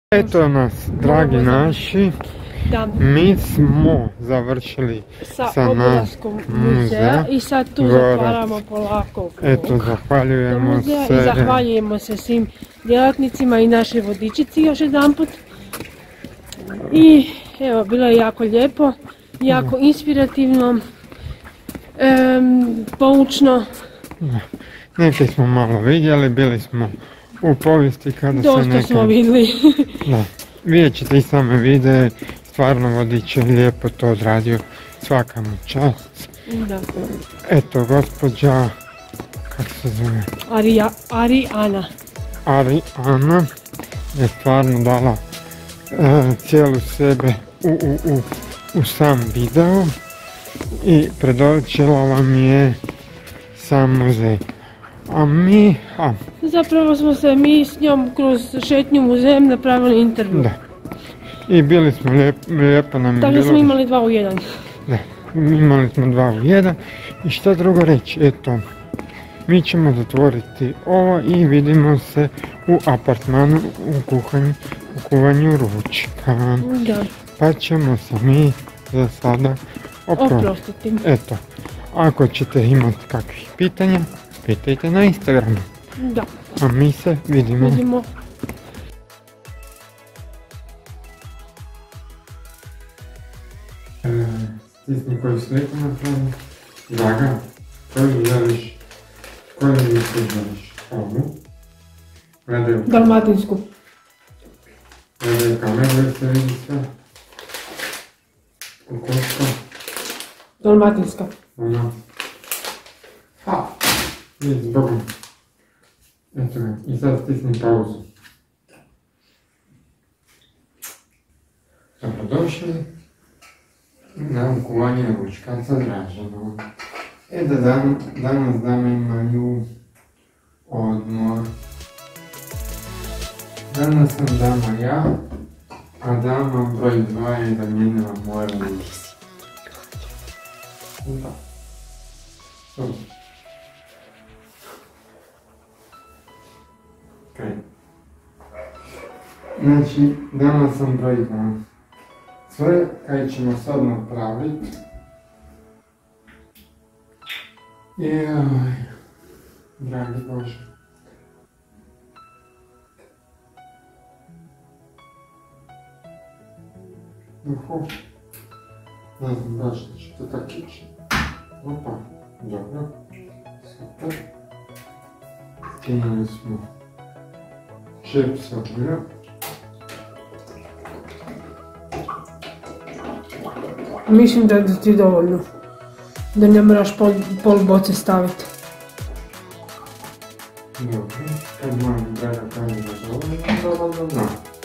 Eto nas, dragi naši, mi smo završili sa obilaskom muzeja i sad tu zatvaramo polako. Eto, zahvaljujemo se. I zahvaljujemo se svim djelatnicima i našoj vodičici još jedanput. I evo, bilo je jako lijepo, jako inspirativno, poučno. Neki smo malo vidjeli, bili smo u povijesti kada se Dosta smo vidjeli. Da, vidjet ćete i same videe, stvarno vodič je lijepo to odradio, svaka mu čast. Da. Eto, gospođa, kako se zove? Arijana je stvarno dala cijelu sebe u sam video i predočila vam je sam muzej. A mi... Zapravo smo se mi s njom kroz šetnju muzejem napravili intervju. Da. I bili smo lijepo nam je bilo... Tako smo imali 2 u 1. Da, imali smo 2 u 1. I šta drugo reći, eto, mi ćemo zatvoriti ovo i vidimo se u apartmanu u kuvanju ručka. Da. Pa ćemo se mi za sada oprostiti. Eto, ako ćete imati kakvih pitanja, pitajte na Instagramu. Da. A mi se vidimo. Stisni koju sliku napravim. Draga, koju želiš? Koju misliš želiš? Ovu? Gledaj. Dalmatinsku. Gledaj kameru i se vidi sve. Ukoško. Dalmatinska. Ona. Vidj, zbogom. Eto ga, i sad stisni pauzu. Dobrodošli na kuvanje ručka sa Draženom. Danas dame imaju odmor. Danas sam dama ja, a dama broj 2 je Danila moja lica. Da. Super. Znači, danas sam broj 2. Sve kaj ćemo sad napraviti. Joj, dragi Bože. Ne znam baš da će to tako ići. Opa, dobro, super. Skinuli smo čips od ulja. Mislim da ti je dovoljno. Da ne moraš pol boce staviti. Dobro, kad moja draga kaže da je dovoljno, da.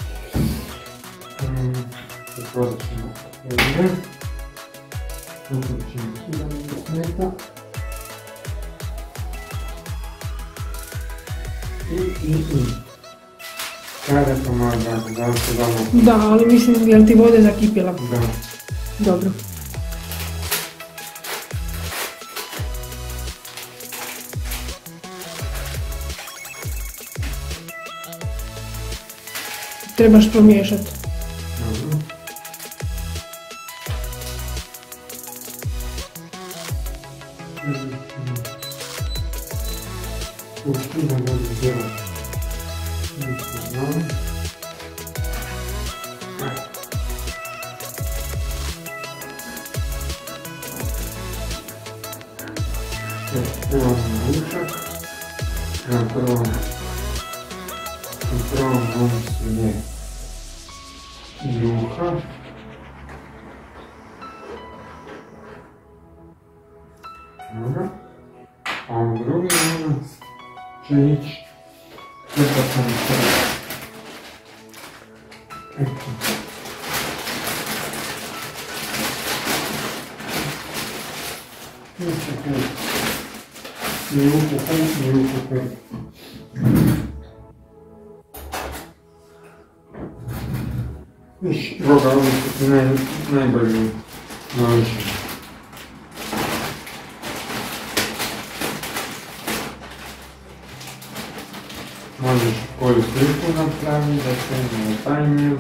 Zatvorit ćemo ovdje. Zatvorit ćemo tu da mi smeta. I. Kada to moja draga, da li se damo? Da, ali mislim, jel ti voda zakipjela? Da. Dobro. Trebaš pomiješati. Dobro. Pušti da bude djela. Ništa znam. Prvo ručak. Na prvom loncu je juha. Dobro. A u drugi lonac će ići upasan srce. Eto. I upuhu. Viš, Boga, ovo su ti najbolji noži. Možeš koju sliku napraviti da se ne tajnije.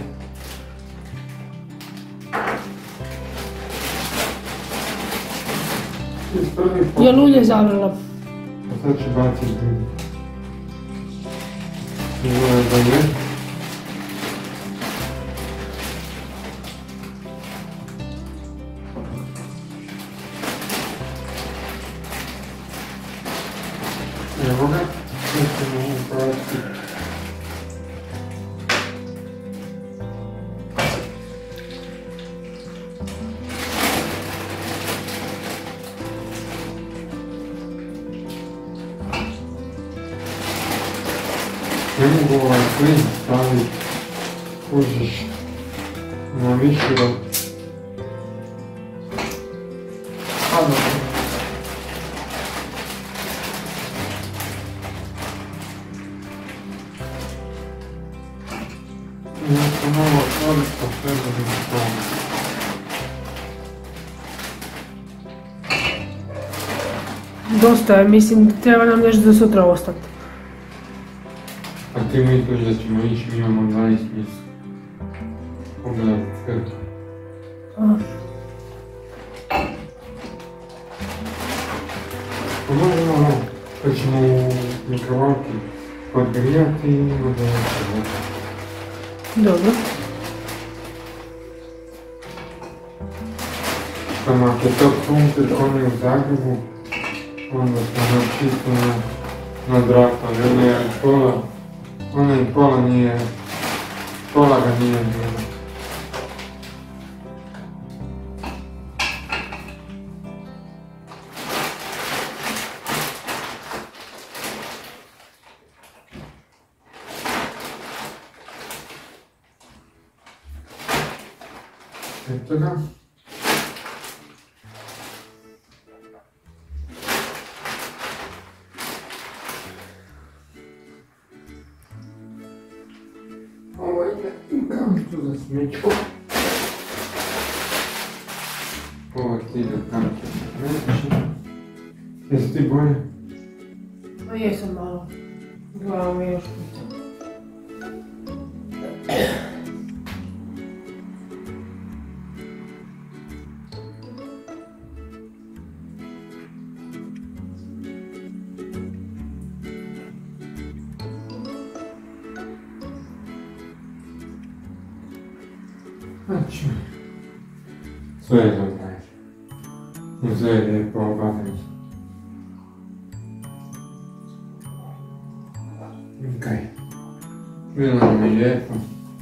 Je lulje zavrlo. A sad ću baciti drugi. Izgleda da je. Evo ga, sad ćemo upraviti. Ne mogu ovaj plin staviti, kužiš, na višu da pada. Nešto malo otvoriti pa sve da mi stavim. Dosta je, mislim, treba nam nešto za sutra ostati. A ti misliš da ćemo ići, mi imamo 12 mjeseci. Pogledaj crtu. Pa možemo ovo, kad ćemo u mikrovalki podgrijati i onda ćemo. Dobro. Samo ako je to krumpir ko ne u Zagrebu, onda smo nam čisto nadrapali. Ona i pola nije, pola ga nije bilo. Eto ga. Ovo ide u kantu za smećku. Ovo ti ide u kantu za smećku. Jesi ti bolje? Pa jesam malo. Glava mi još puta. Znači, sve je dobro. Sve je lijepo obavljeno. Okej. Bilo nam je lijepo.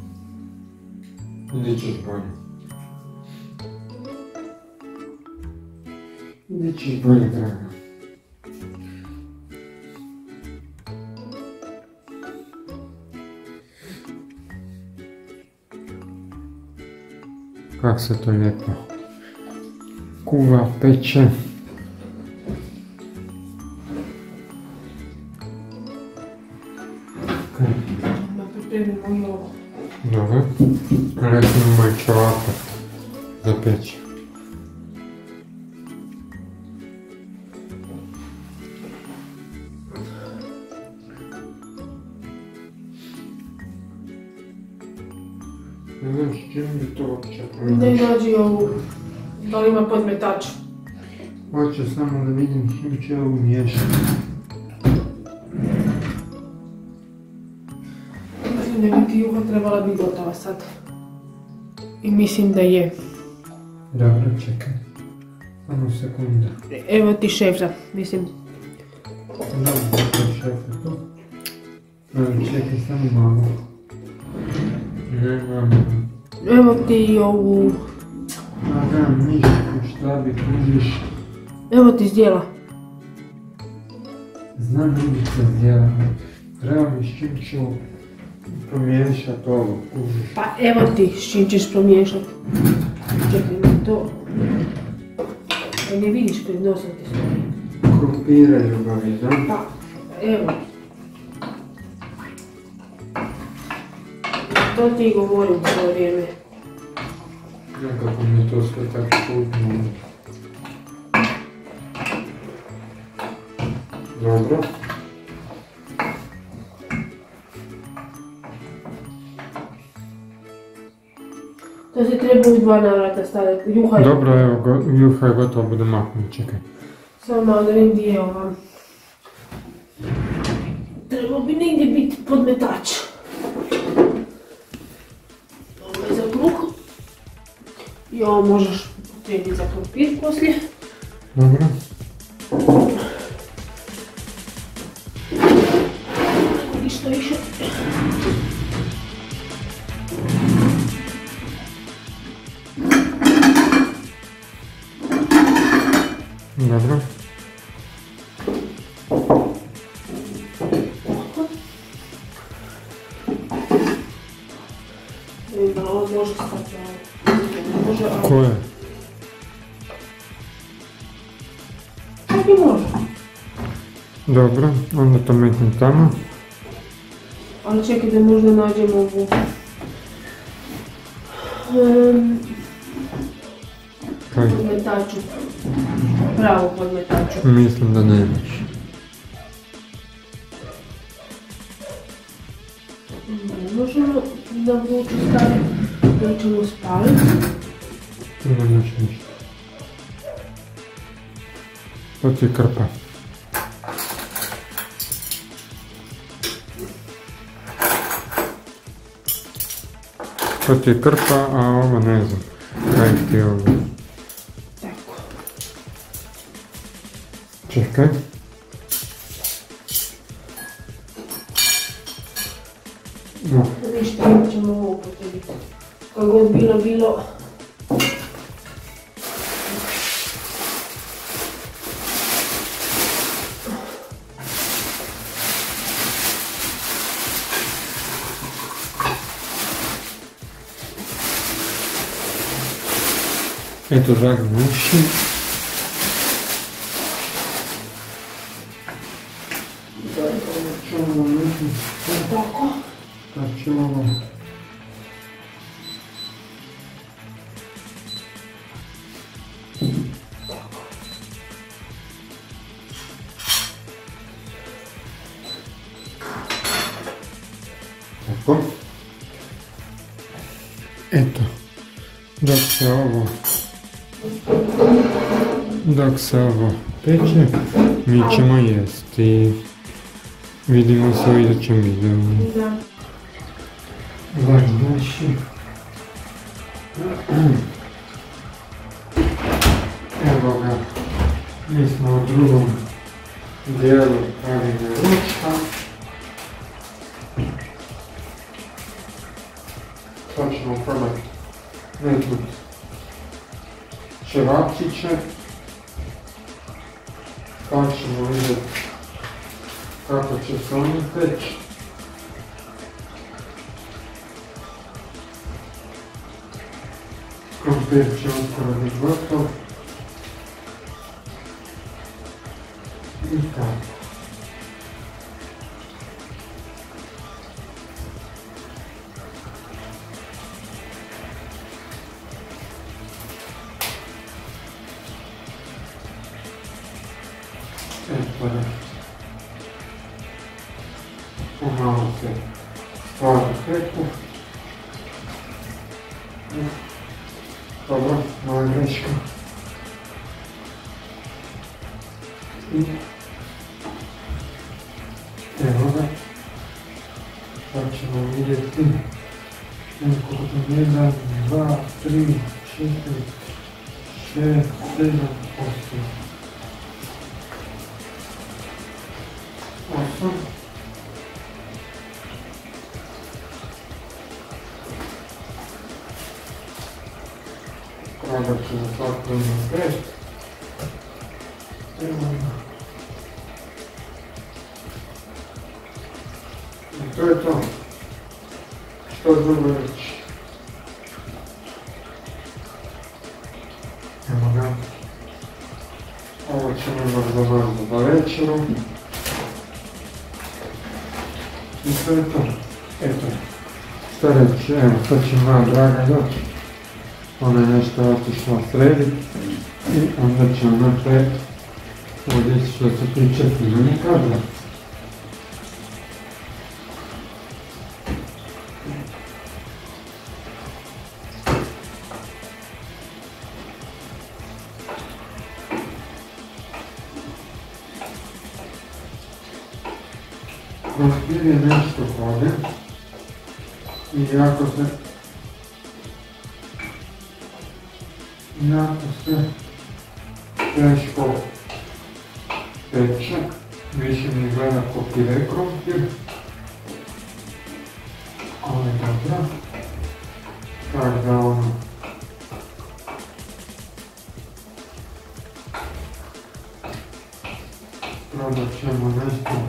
Idit ćeš bolje. Idit ćeš bolje, draga. Kako se to lijepo kuva, peče. Da pripremimo i ovo. Dobro. Recimo moj čevapa za peće. Ne znam s čim bi to uopće Ne nađi ovu, da li ima podmetač. Hoću samo da vidim s čim će ovu miješati. Mislim da bi ti juha trebala biti gotova sad. I mislim da je. Dobro, čekaj. Samo sekunda. Evo ti šefra, mislim. Dobro, čekaj šefa tu. Dobro, čekaj samo malo. Nemam. Evo ti ovu. Nemam ništa, šta bi kužiš. Evo ti zdjela. Znam ulica zdjela. Treba mi s čim ću pomiješat ovo, kužiš. Pa evo ti s čim ćeš pomiješati. Čekaj mi to. Da ne vidiš pred nosom ti stoji. Krumpira ljubavi, da? Pa, evo. To ti govorim cijelo vrijeme. Nekako mi je to sve tako čudno. To se treba u 2 navrata staviti. Juha je... Dobro, evo, juha je gotovo, bude maknuti, čekaj. Samo malo da vidim gdje je ova. Trebao bi negdje biti podmetač. Ovo je za kruh. I ovo možeš upotrijebiti za krumpir poslije. Dobro. I što više. Dobro. Ovo može stati. Ko je? Čak i može. Dobro, onda to metnem tamo. Ali čekaj da možda nađemo ovu. Kaj? Podmetaču. Pravu podmetaču. Mislim da nemaš. Ne možemo da vruću staviti, da ćemo spaliti. Nemaš ništa. To ti je krpa. To ti je krpa, a ovo ne znam. Kaj ti je ovo? Tako. Čekaj. No. Ništa, imat ćemo ovo upotrebiti. Kako god bilo. Eto, dragi naši. Tako. Znači ovo. Tako. Eto. Dok se ovo peče, mi ćemo jesti. Vidimo se u idućem videu. Da. Znači, evo ga, mi smo u drugom dijelu pravine ručka. Sad ćemo probati nekut ćevapčiće, pa ćemo vidjeti kako će se oni peći. Krompir će uskoro biti gotov. I tako. Eto da. Pomalo se stvari peku. Dobro, moja greška. I evo ga. Sad ćemo vidjeti nekoliko to 1, 2, 3, 4, 6, 7, 8. Probat ću za svaku jednu 5. I to je to. Što drugo reći. Evo ga. Ovo ćemo možda za večeru. I to je to. Eto. Šta reći, evo sad će moja draga doći. Ona je nešto otišla srediti i onda će ona pred ovdje što se tiče snimanja kadra. krompir je nešto vode i jako se teško peče, više mi gleda ko pire krompir, ali dobro, tako da ono, probat ćemo nešto.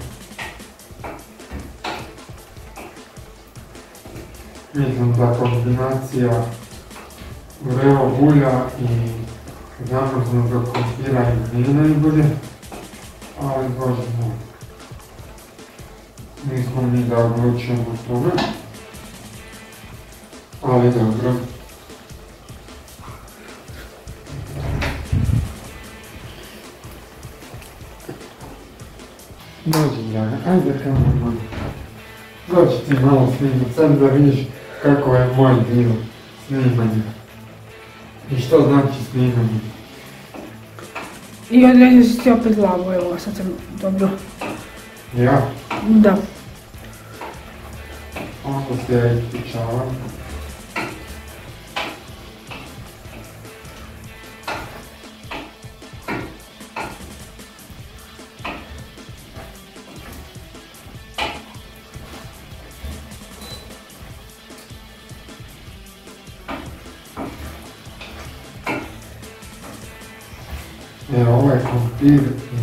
Mislim da kombinacija vrelo ulja i zamrznutog krompira nije najbolje, ali bože moj, nismo mi da odlučujemo o tome, ali dobro. Dođi Draga, ajde kamo moj. Dođi ti malo snimati, sad da vidiš kako je moj dio snimanja. I što znači snimanje? I odredio si ti opet glavu, evo sad sam dobro. Ja? Da. Onda se ja ispričavam. Evo ovaj krompir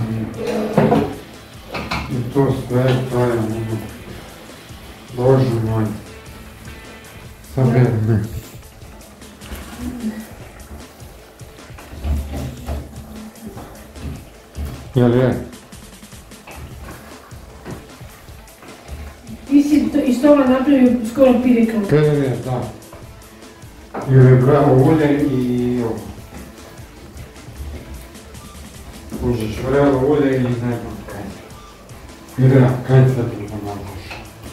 i to sve, to je ono, bože moj, saberi me. Jel je? Ti si iz toga napravio skoro pire krompir. Pire, da. Jer je bravo ulje i ovo. Užeš vrelo ulje i ne znam kaj. Ira, kaj se ti pomožeš?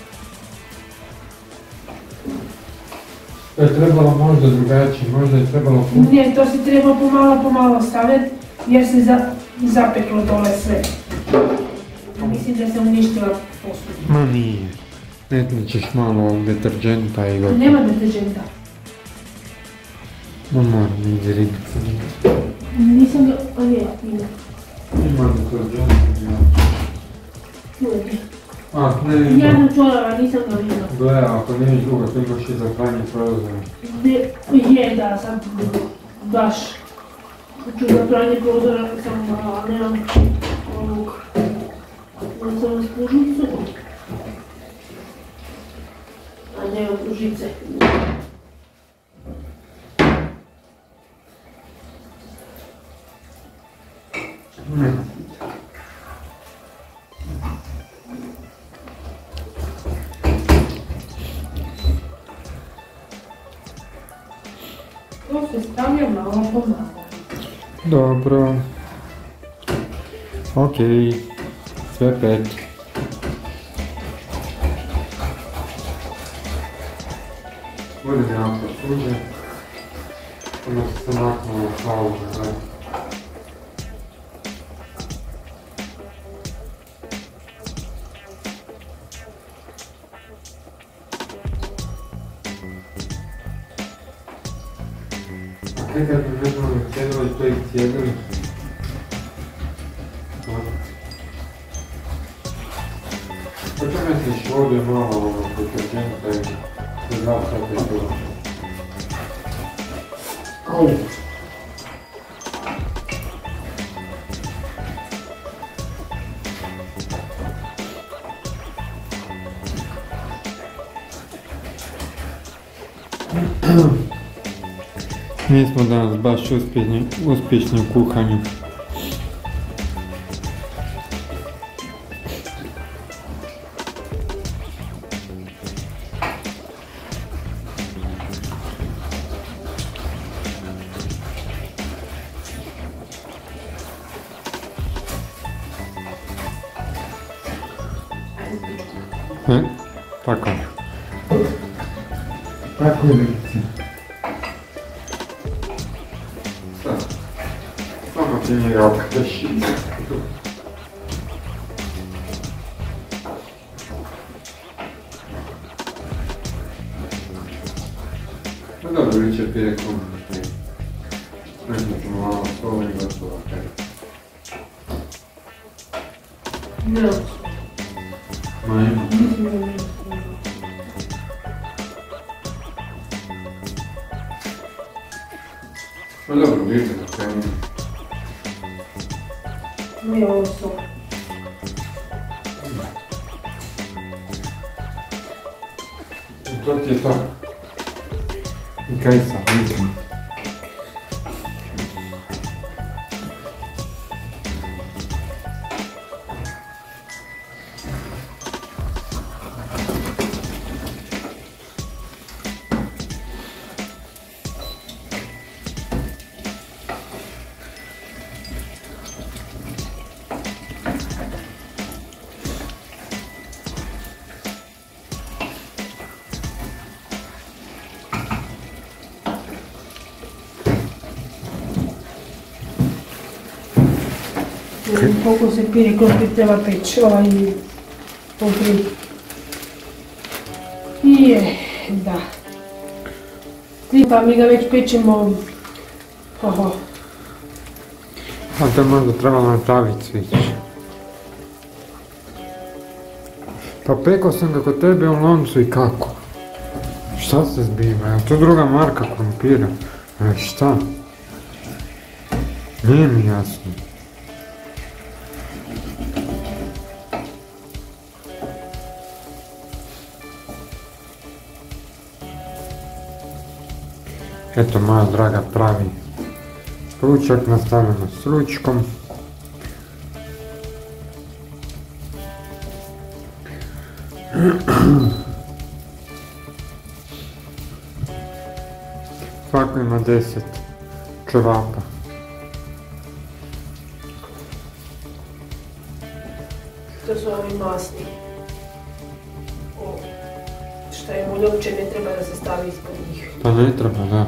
To je trebalo možda drugačije, možda je trebalo... Ne, to si treba pomalo stavljati jer se zapeklo dole sve. Mislim da se uništila posuda. Ma nije. Etnićeš malo deterđenta i gotovo. Nema deterđenta. Ma moram ići ribice. Nisam ga... A je, ima. Ima deterđenta, ja. Uvijek. A, ne ima. Jednu čorava, nisam ga vidio. Gle, ako niješ dugo, ti imaš i za krajnje prozore. Je, da, sam baš. Ću za pranje prozora, sam nemam ovog... Ne sam spužicu. A nemam pružice. To se stavlja malo po malo. Dobro. Okej. Sve 5. Budem jako suđe. Onda se maknuo halu na gled. Nekad mi ne znamo cijedili, to ih cijedili. Po čem misliš ovdje malo deterđenta i se zapravo je bilo? Au! Mi smo danas baš uspješni u kuhanju. Tako. Tako je lice. Samo ti njega okreši. Pa dobro, vi će pije kunu. Ne znam, ćemo malo soli i gotovo. Ne. Ma ima. Pa dobro, vidite da kaj ima. Nije ovo sol. I to ti je to. I kaj sam, vidim. Koliko se pire krompir treba peći, pomfrit. Da. Pa mi ga već pečemo, oho. A to možda trebalo napraviti svić. Pa pekao sam ga kod tebe u loncu i kako? Šta se zbiva? Je to druga marka krompira? Šta? Nije mi jasno. Eto moja draga pravi ručak, nastavljamo s ručkom. Svako ima 10 ćevapa. To su ovi masni. Šta je mulj uopće ne treba da se stavi ispod njih. Pa ne treba, da.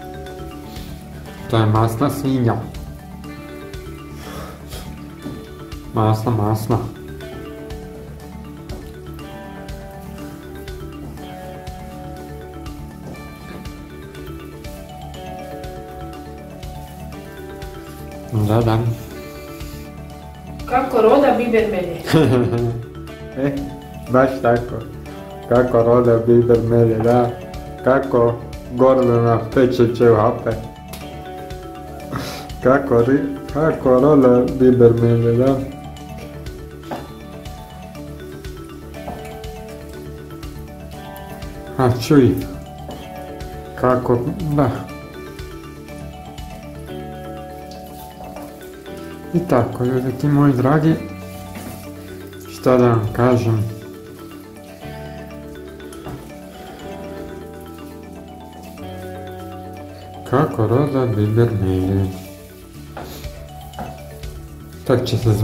To je masna svinja. Masna. Da. Kako roda biber melje. Baš tako. Kako roda biber melje, da. Kako Gordana peče ćevape. Kako roda biber melje, da. A čuj. Kako, da. I tako, ljudi ti moji dragi, šta da vam kažem, kako roda biber melje. Tak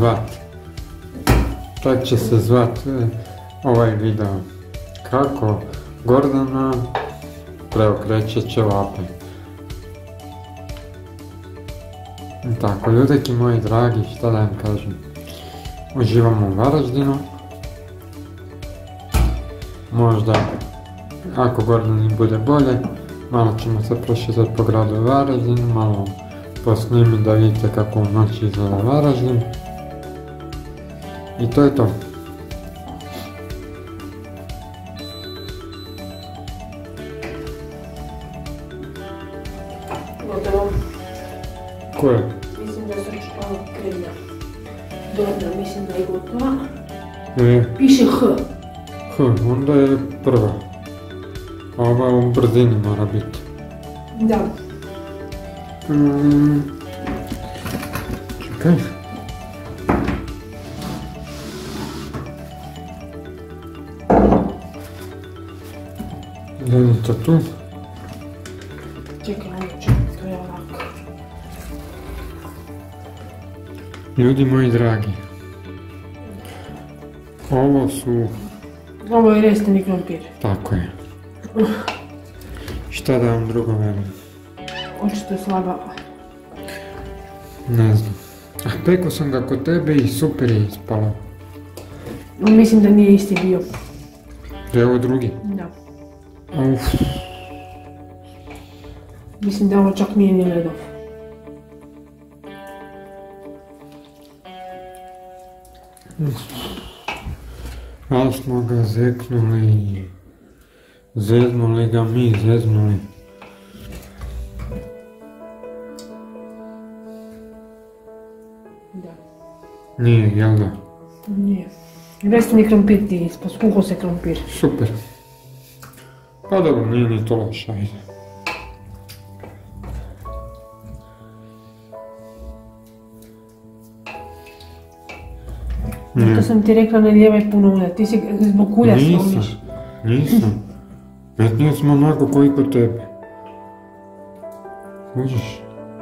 će se zvat ovaj video, kako Gordana preokreće ćevape. Tako, ljudeki moji dragi, šta da vam kažem, uživamo u Varaždinu. Možda, ako Gordani bude bolje, malo ćemo se prošetati po gradu Varaždinu, malo posnimiti da vidite kako u noći izgleda Varaždin. I to je to. Gotovo. Koje? Mislim da sam čupala kremlja. Dobro, mislim da je gotova. Piše H. Onda je prva. Ova u brzini mora biti. Da. Čekaj. Gledam to tu. Čekaj, to je ovako. Ljudi moji dragi, Ovo je restani krompir. Tako je. Šta da vam drugo velim? Očito slaba. Ne znam. A pekao sam ga kod tebe i super je ispalo. Mislim da nije isti bio. Da je ovo drugi? Da. Uf. Mislim da ovo čak nije ni ledov. Ali smo ga zeknuli, zeznuli ga mi, zeznuli. Da. Nije, jel da? Nije. Restovni krompir ti ispod, skuho se krompir. Super. Pa dobro, nije ni to loše, ajde. To sam ti rekla, ne lijevaj puno ulja, ti si zbog ulja slomiš. Nisam. Metnio smo onako koji kod tebe. Uđeš?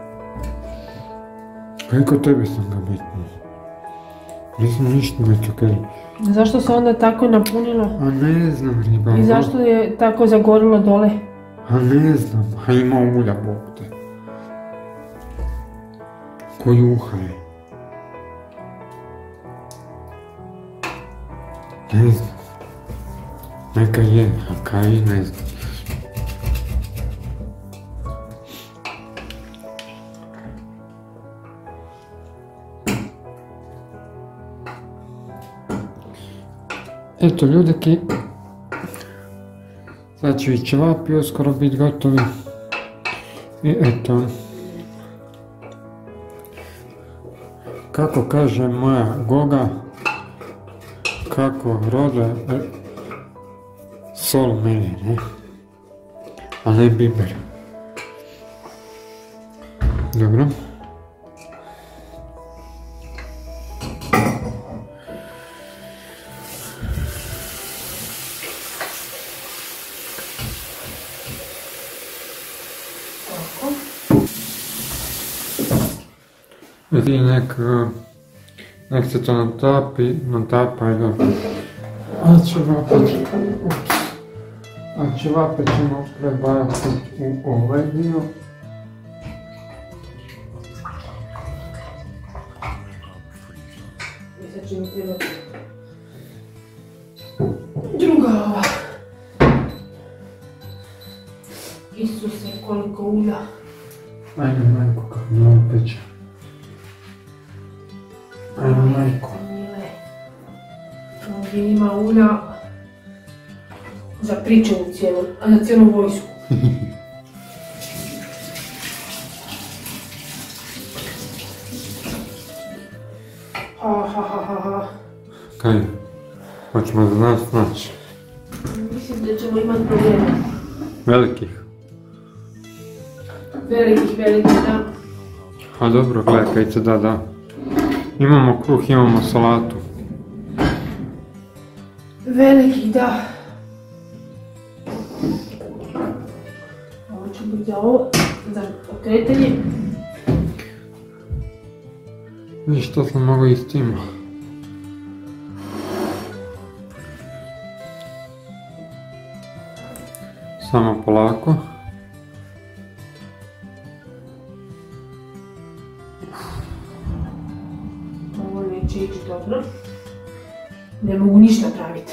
Koji kod tebe sam ga metnio. Nisam ništa metio, kaj. Zašto se onda tako napunilo? A ne znam, riba. I zašto je tako zagorilo dole? A ne znam, a ima ulja, Bog te. Ko juha je. Ne znam. Neka je, a kaj ne znam. Eto ljudeki, sad će i ćevapi uskoro biti gotovi. I eto, kako kaže moja Goga, kako rode sol meni, ne? A ne biber. Dobro. Vidi nek se to natapa i dobro. A ćevape ćemo prebaciti u ovaj dio. I sad ćemo trebati druga ova. Isuse, koliko ulja. Ajme majko, kako mi ovo peče. Ajme majko. Ovdje ima ulja za pričavu cijelu, a za cijelu vojsku. Ha. Kaj? Hoćemo za nas naći? Mislim da ćemo imati problema. Velikih? Velikih, da. A dobro, gledaj, kaj se da. Imamo kruh, imamo salatu. Velikih, da. Ovo će biti za ovo, za okretanje. Vidiš, to sam mogao i s tima. Samo polako. Ovo neće ići dobro. Ne mogu ništa praviti.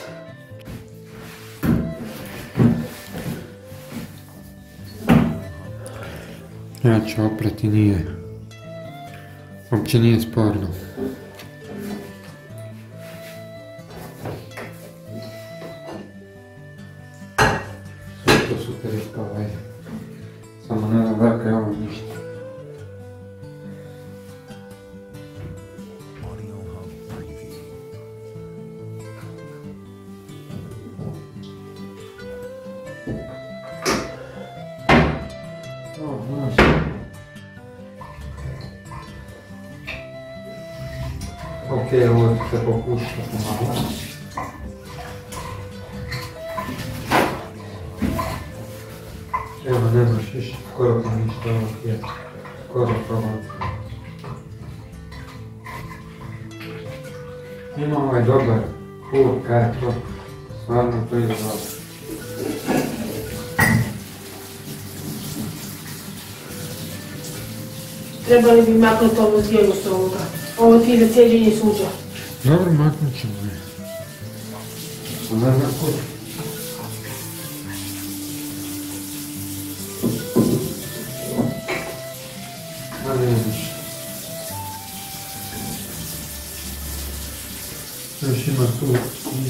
Ja ću oprati, nije. Uopće nije sporno. Super je to, ajde. Samo ne znam da je ovo ništa. Okej, ovo se pokušati malo. Evo, nemaš više, skoro pa ništa ovog je. Skoro probam. Ima ovaj dobar pur, kaj je to. Stvarno to ide dobro. Trebali bi maknuti ovo zdjelu s ovoga. Ovo ti je za cijeđenje suđa. Dobro, maknut ćemo je. Ne znam kod.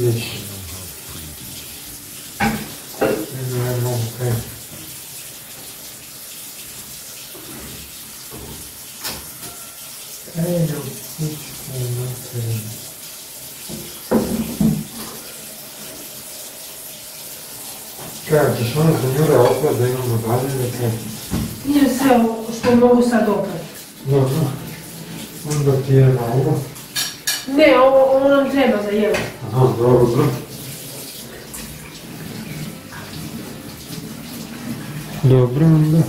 vidiš. Ne mogu kaj. Evo, pičku materinu. Kaj, ćeš ono za njure oprat da imamo dalje ili kaj? Idem sve ovo što mogu sad oprati. Dobro. Onda ti je na ovo. Ne, ovo nam treba za jelo. Aha, dobro. Dobro onda.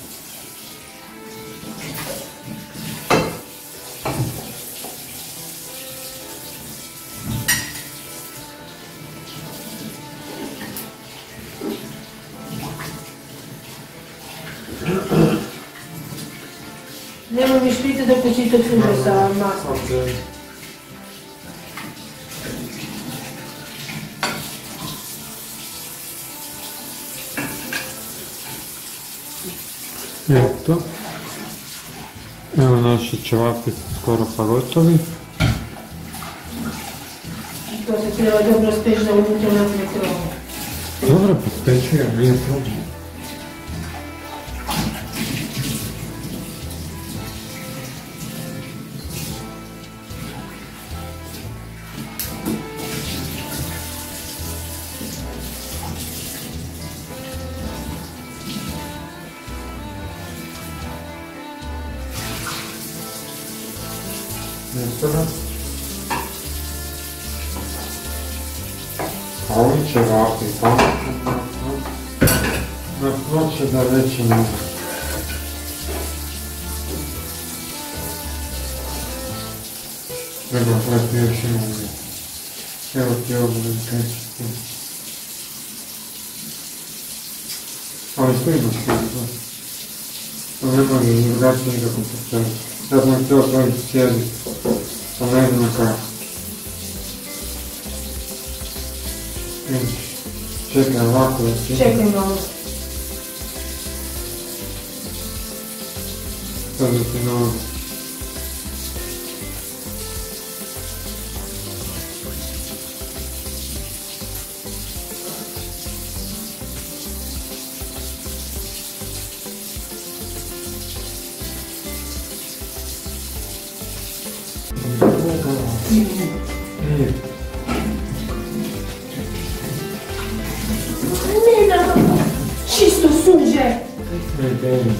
Nemoj mi špiti dok ne čitaš suže sa maslom. Okay. Eto. Evo naši ćevapi skoro pa gotovi. To se treba dobro speći da unutra napravi krovo. Dobro, pospeću ja, nije problem. Sada. A ovi ćevapi pametno na ploče da veće ne. Treba pleti još ima uvijek. Evo ti ovo da krećiti. Ali što imaš to? To ne može drugačije nikako postaviti. Ja sam htio otvoriti sjedi. Pa ne znam kako. Čekaj ovako da ti... Čekaj malo. Sad da ti nogu. Nije. Čisto suže! Ne, beri.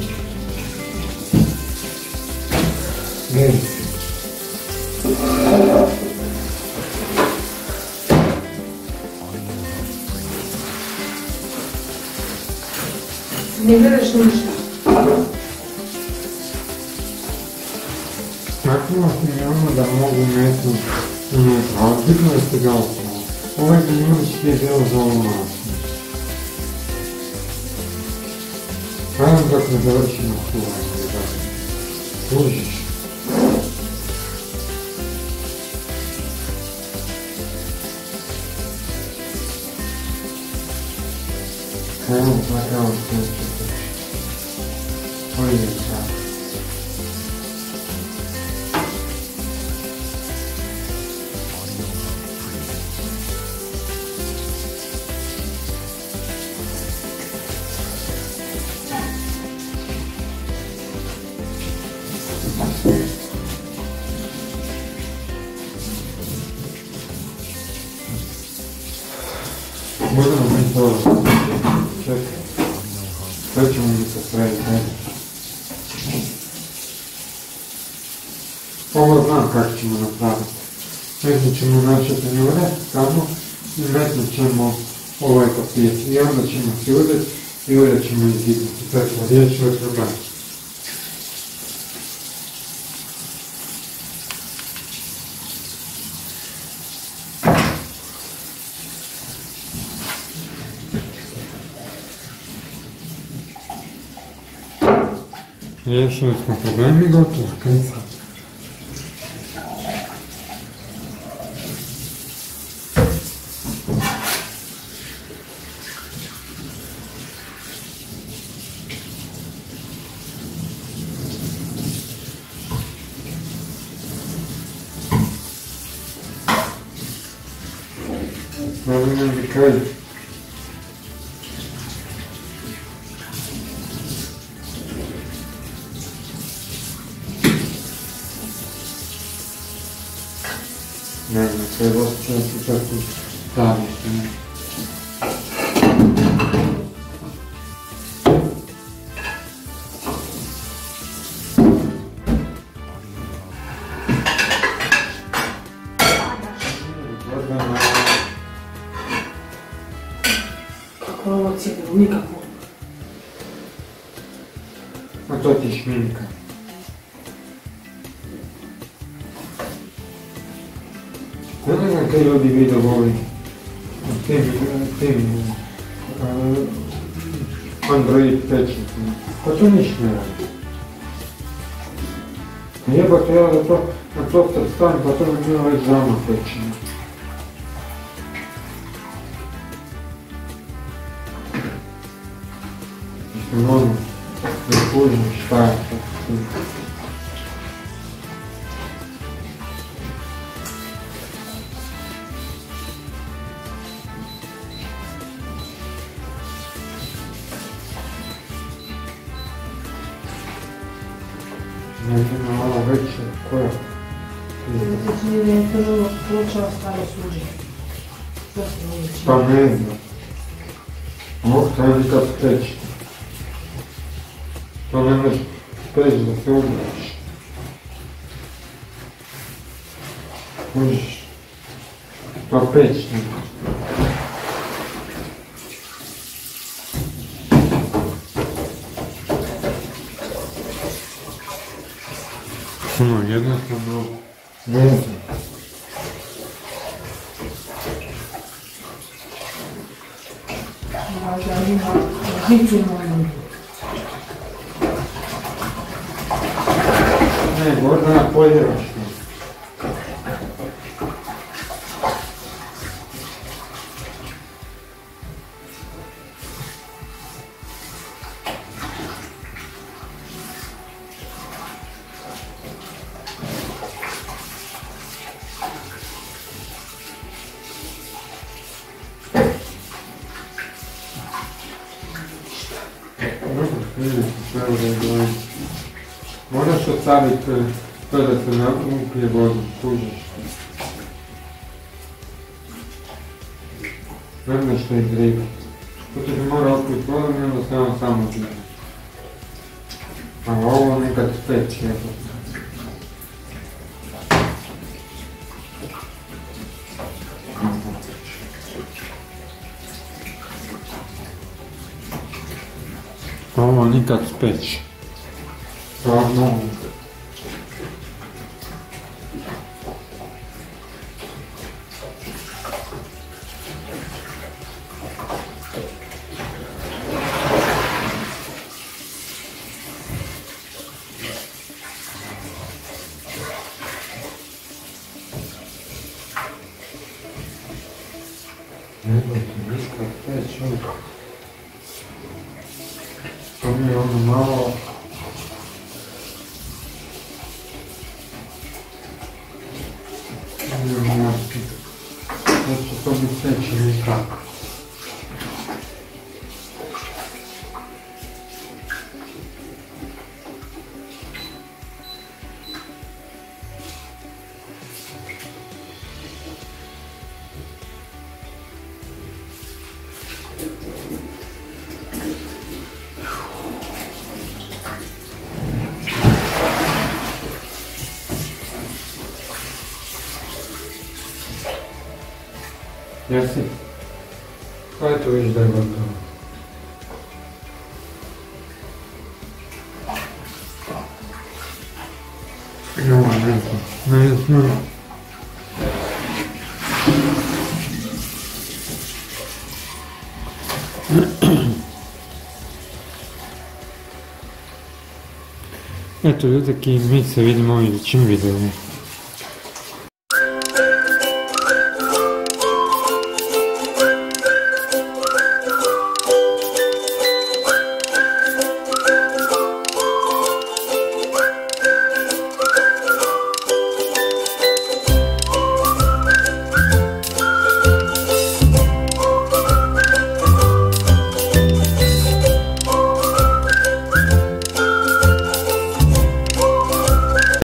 Beri. Ne gledaš ništa. Maknula si mi ono da mogu metnuti unutra, ali bitno je ste ga opravo. Ovaj zanimljić ti je bilo za ovo masno. Hajde dok ne završimo kuvanje, da služiš. Evo, pa evo slušajte. Koji je sad? Budemo mi to čekaj. Sve ćemo mi se srediti, ne? Ovo znam kako ćemo napraviti. Metnut ćemo naše tanjure tamo i metnut ćemo ovaj papir. I onda ćemo si uzeti i ovdje ćemo izgibnuti. To je to, riješilo je problem. Riješili smo problem i gotovo, kaj sad? Naravno bi kraj. Ne znam, treba osjećati tako staviti. Kako ovo cijelo, nikako. A to ti šminka. Ne znam kaj ljudi video voli tim Android pečnicima. Pa to ništa ne radi. Jebate ja da to na to sad stavim, pa to mi bilo već zama pečenje. Mislim ono, ne kužim šta je to. Ima malo veće, koja? Znači da je to počela staro suđe. Što se nije čini? Pa ne znam. Ovo to je nikad speći. To ne može speći da se ugraš. Kužiš? Pa peć ne može. Jednostavno, ne znam. Možda ima žicu moju. Ne, Gordana poljeraš to. Moraš ostaviti to da se upije vodu, kužiš. Ne znaš što izribati. To ti mora otkriti vodom i onda se on samo zna. A ovo nekad speći, evo. Ovo nikad speći. Stvarno. Ne znam, nikad speći. To mi je ono malo... Znači to mi seće nikako. Jesi? Kaj to viš da je gotovo? Jo, ne znam, ne znam. Eto ljudi, mi se vidimo u idućim videima.